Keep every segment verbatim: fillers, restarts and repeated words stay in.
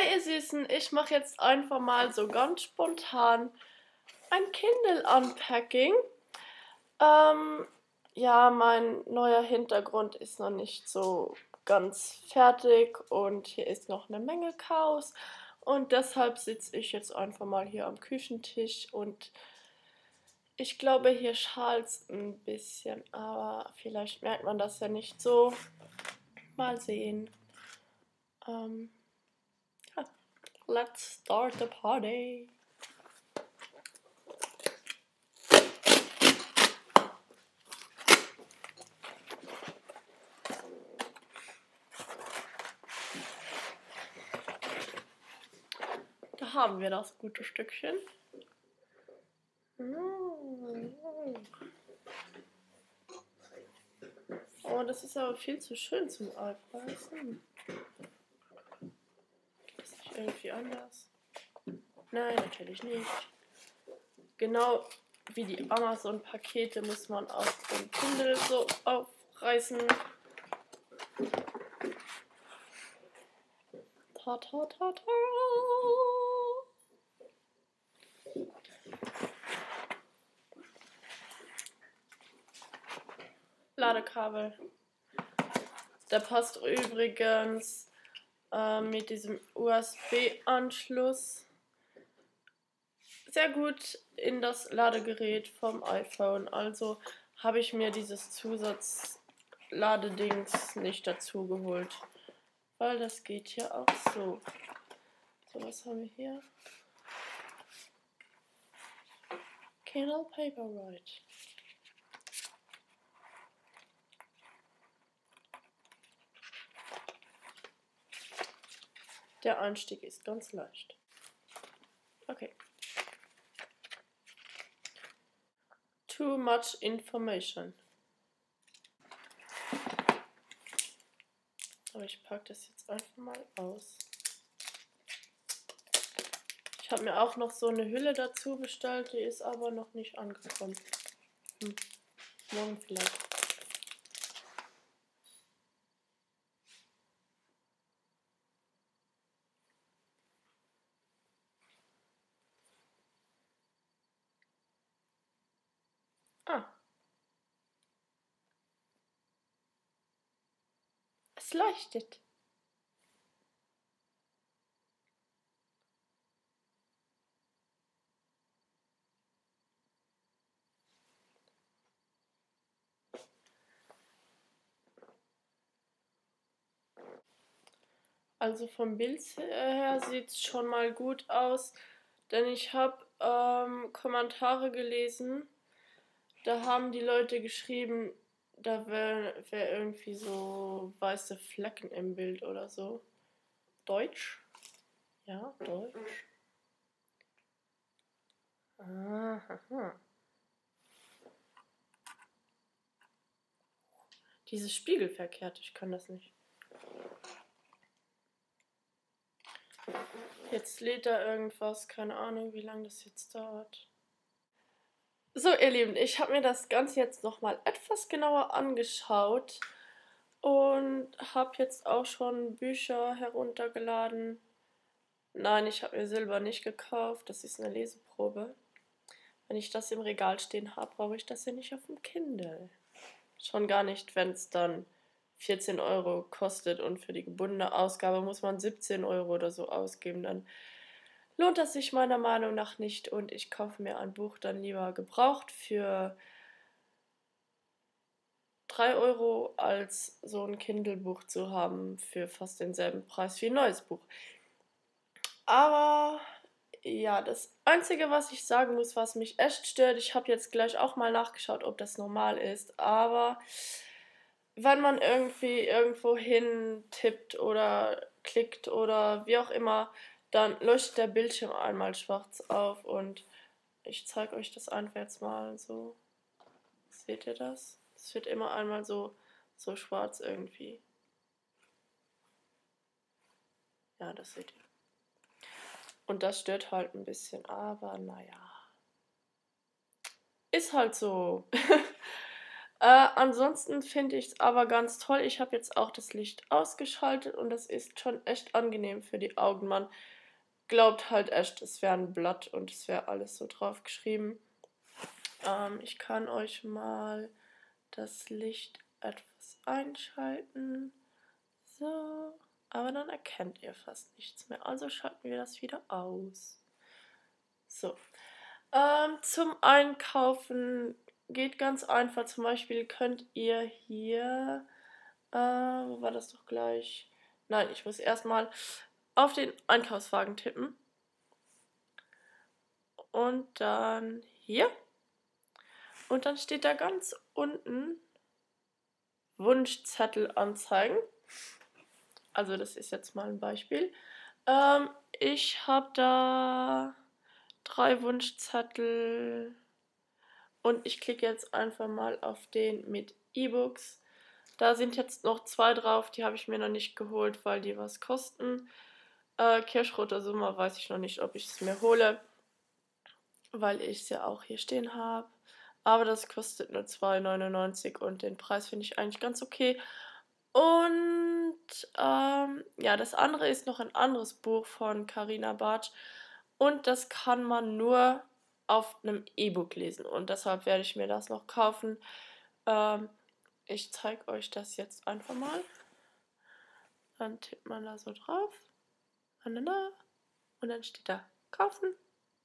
Hi ihr Süßen, ich mache jetzt einfach mal so ganz spontan ein Kindle Unpacking. Ähm, ja, mein neuer Hintergrund ist noch nicht so ganz fertig und hier ist noch eine Menge Chaos und deshalb sitze ich jetzt einfach mal hier am Küchentisch und ich glaube, hier schalt es ein bisschen, aber vielleicht merkt man das ja nicht so. Mal sehen. Ähm, ja. Let's start the party. Da haben wir das gute Stückchen. Oh, das ist aber viel zu schön zum Aufreißen. Geht das nicht irgendwie anders? Nein, natürlich nicht. Genau wie die Amazon-Pakete muss man auch den Kindle so aufreißen. Ta ta ta ta. Ladekabel. Der passt übrigens äh, mit diesem U S B-Anschluss sehr gut in das Ladegerät vom iPhone. Also habe ich mir dieses Zusatzladedings nicht dazu geholt, weil das geht hier auch so. So, was haben wir hier? Kindle Paperwhite. Der Einstieg ist ganz leicht. Okay. Too much information. Aber ich packe das jetzt einfach mal aus. Ich habe mir auch noch so eine Hülle dazu bestellt, die ist aber noch nicht angekommen. Hm. Morgen vielleicht. Ah. Es leuchtet. Also vom Bild her sieht es schon mal gut aus, denn ich habe ähm, Kommentare gelesen, da haben die Leute geschrieben, da wäre wär irgendwie so weiße Flecken im Bild oder so. Deutsch? Ja, Deutsch. Aha. Dieses spiegelverkehrt, ich kann das nicht. Jetzt lädt da irgendwas, keine Ahnung, wie lange das jetzt dauert. So, ihr Lieben, ich habe mir das Ganze jetzt nochmal etwas genauer angeschaut und habe jetzt auch schon Bücher heruntergeladen. Nein, ich habe mir Silber nicht gekauft, das ist eine Leseprobe. Wenn ich das im Regal stehen habe, brauche ich das ja nicht auf dem Kindle. Schon gar nicht, wenn es dann vierzehn Euro kostet und für die gebundene Ausgabe muss man siebzehn Euro oder so ausgeben. Dann lohnt das sich meiner Meinung nach nicht und ich kaufe mir ein Buch dann lieber gebraucht für drei Euro, als so ein Kindle-Buch zu haben für fast denselben Preis wie ein neues Buch. Aber ja, das Einzige, was ich sagen muss, was mich echt stört, ich habe jetzt gleich auch mal nachgeschaut, ob das normal ist, aber wenn man irgendwie irgendwo hin tippt oder klickt oder wie auch immer, dann leuchtet der Bildschirm einmal schwarz auf und ich zeige euch das einfach jetzt mal so. Seht ihr das? Es wird immer einmal so, so schwarz irgendwie. Ja, das seht ihr. Und das stört halt ein bisschen, aber naja. Ist halt so. Äh, ansonsten finde ich es aber ganz toll. Ich habe jetzt auch das Licht ausgeschaltet und das ist schon echt angenehm für die Augen. Man glaubt halt echt, es wäre ein Blatt und es wäre alles so drauf geschrieben. Ähm, ich kann euch mal das Licht etwas einschalten. So, aber dann erkennt ihr fast nichts mehr. Also schalten wir das wieder aus. So, ähm, zum Einkaufen geht ganz einfach. Zum Beispiel könnt ihr hier, äh, wo war das doch gleich? Nein, ich muss erstmal auf den Einkaufswagen tippen. Und dann hier. Und dann steht da ganz unten Wunschzettel anzeigen. Also das ist jetzt mal ein Beispiel. Ähm, ich habe da drei Wunschzettel und ich klicke jetzt einfach mal auf den mit E-Books. Da sind jetzt noch zwei drauf, die habe ich mir noch nicht geholt, weil die was kosten. Äh, Kirschroter Sommer weiß ich noch nicht, ob ich es mir hole, weil ich es ja auch hier stehen habe. Aber das kostet nur zwei neunundneunzig und den Preis finde ich eigentlich ganz okay. Und ähm, ja, das andere ist noch ein anderes Buch von Carina Bartsch und das kann man nur auf einem E-Book lesen und deshalb werde ich mir das noch kaufen. Ähm, ich zeige euch das jetzt einfach mal. Dann tippt man da so drauf und dann steht da kaufen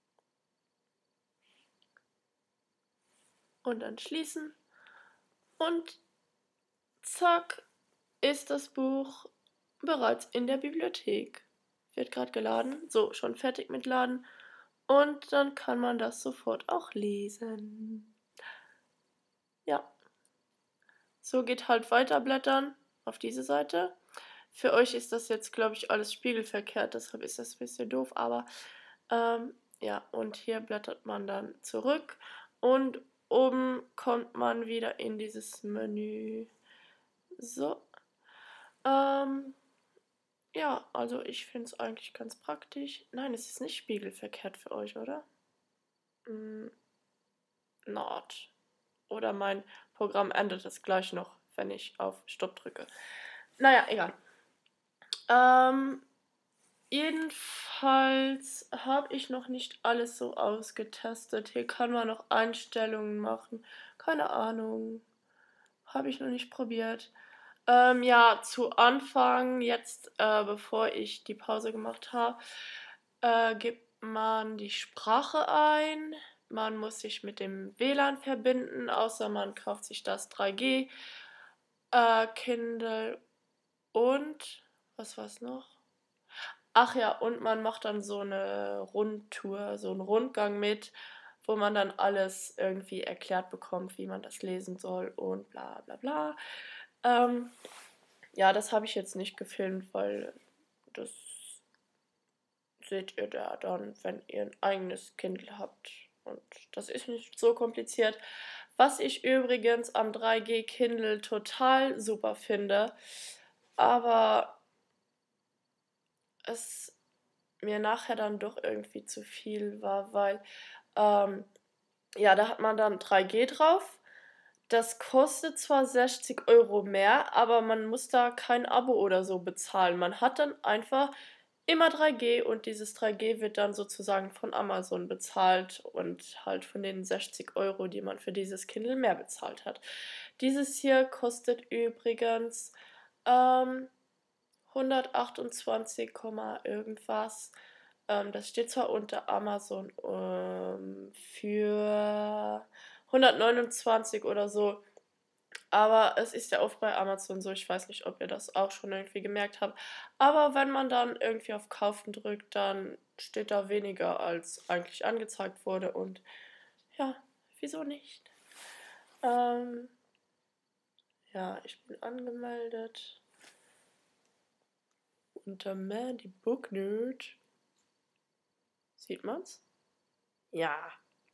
und dann schließen und zack ist das Buch bereits in der Bibliothek. Wird gerade geladen. So, schon fertig mit Laden. Und dann kann man das sofort auch lesen. Ja. So geht halt weiterblättern auf diese Seite. Für euch ist das jetzt, glaube ich, alles spiegelverkehrt, deshalb ist das ein bisschen doof, aber ähm, ja, und hier blättert man dann zurück und oben kommt man wieder in dieses Menü. So. Ähm, ja, also ich finde es eigentlich ganz praktisch. Nein, es ist nicht spiegelverkehrt für euch, oder? Mm, not. Oder mein Programm endet es gleich noch, wenn ich auf Stopp drücke. Naja, egal. Ähm, jedenfalls habe ich noch nicht alles so ausgetestet. Hier kann man noch Einstellungen machen. Keine Ahnung. Habe ich noch nicht probiert. Ähm, ja, zu Anfang, jetzt, äh, bevor ich die Pause gemacht habe, äh, gibt man die Sprache ein. Man muss sich mit dem W L A N verbinden, außer man kauft sich das drei G, äh, Kindle und was war's noch? Ach ja, und man macht dann so eine Rundtour, so einen Rundgang mit, wo man dann alles irgendwie erklärt bekommt, wie man das lesen soll und bla bla bla. Ähm, ja, das habe ich jetzt nicht gefilmt, weil das seht ihr da dann, wenn ihr ein eigenes Kindle habt. Und das ist nicht so kompliziert. Was ich übrigens am drei G Kindle total super finde, aber es mir nachher dann doch irgendwie zu viel war, weil ähm, ja, da hat man dann drei G drauf. Das kostet zwar sechzig Euro mehr, aber man muss da kein Abo oder so bezahlen. Man hat dann einfach immer drei G und dieses drei G wird dann sozusagen von Amazon bezahlt und halt von den sechzig Euro, die man für dieses Kindle mehr bezahlt hat. Dieses hier kostet übrigens ähm, hundertachtundzwanzig, irgendwas. Ähm, das steht zwar unter Amazon ähm, für hundertneunundzwanzig oder so, aber es ist ja oft bei Amazon so, ich weiß nicht, ob ihr das auch schon irgendwie gemerkt habt. Aber wenn man dann irgendwie auf Kaufen drückt, dann steht da weniger, als eigentlich angezeigt wurde. Und ja, wieso nicht? Ähm, ja, ich bin angemeldet unter Mandy Book Nerd. Sieht man's? Ja.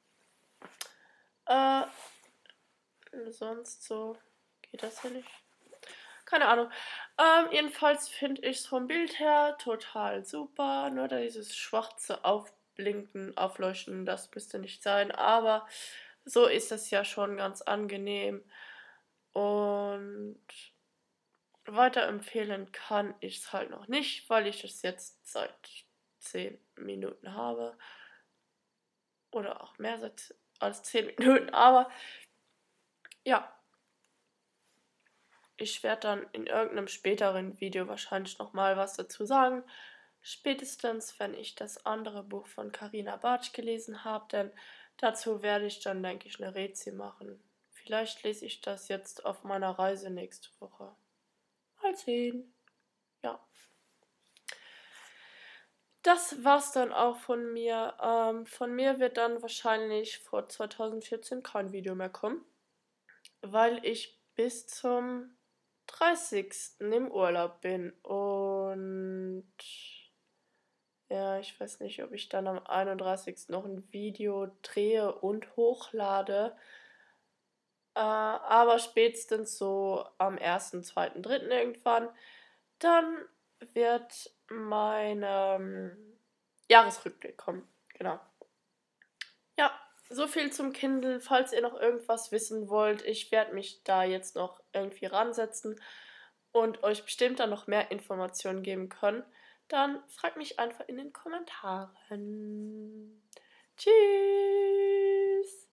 Äh, sonst so geht das ja nicht. Keine Ahnung. Ähm, jedenfalls finde ich es vom Bild her total super. Nur dieses schwarze Aufblinken, Aufleuchten, das müsste nicht sein. Aber so ist es ja schon ganz angenehm. Und weiterempfehlen kann ich es halt noch nicht, weil ich es jetzt seit zehn Minuten habe. Oder auch mehr seit, als zehn Minuten, aber ja. Ich werde dann in irgendeinem späteren Video wahrscheinlich nochmal was dazu sagen. Spätestens, wenn ich das andere Buch von Carina Bartsch gelesen habe, denn dazu werde ich dann, denke ich, eine Rätsel machen. Vielleicht lese ich das jetzt auf meiner Reise nächste Woche. Mal sehen. Ja. Das war's dann auch von mir. Ähm, von mir wird dann wahrscheinlich vor zweitausendvierzehn kein Video mehr kommen, weil ich bis zum dreißigsten im Urlaub bin. Und ja, ich weiß nicht, ob ich dann am einunddreißigsten noch ein Video drehe und hochlade. Äh, aber spätestens so am ersten, zweiten, dritten irgendwann, dann wird mein ähm, Jahresrückblick kommen. Genau. Ja, so viel zum Kindle. Falls ihr noch irgendwas wissen wollt, ich werde mich da jetzt noch irgendwie ransetzen und euch bestimmt dann noch mehr Informationen geben können, dann fragt mich einfach in den Kommentaren. Tschüss!